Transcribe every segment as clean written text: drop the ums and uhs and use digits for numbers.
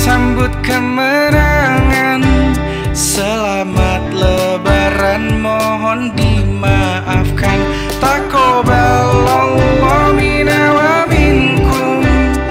sambut kemenangan. Selamat lebaran mohon dimaafkan. Taqabbalallahu minna wa minkum,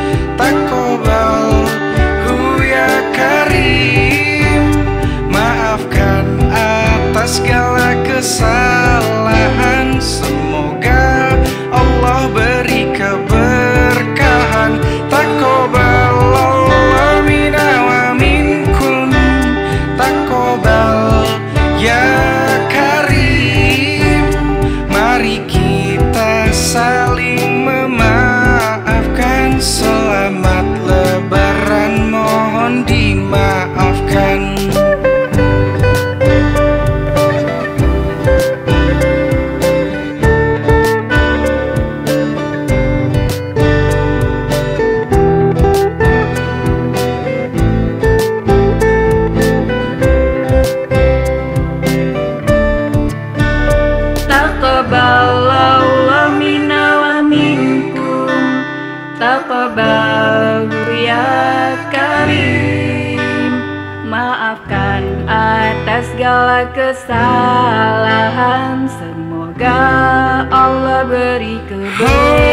taqabbalhu ya karim. Maafkan atas segala kesalahan, semoga Allah beri keberkahan. Taqabbalallahu minna wa minkum, taqabbal ya karim. Mari kita saling memaafkan. Selamat lebaran mohon dimaafkan. Taqabbalallahu minna wa minkum, taqabbalhu ya karim. Maafkan atas segala kesalahan, semoga Allah beri keberkahan.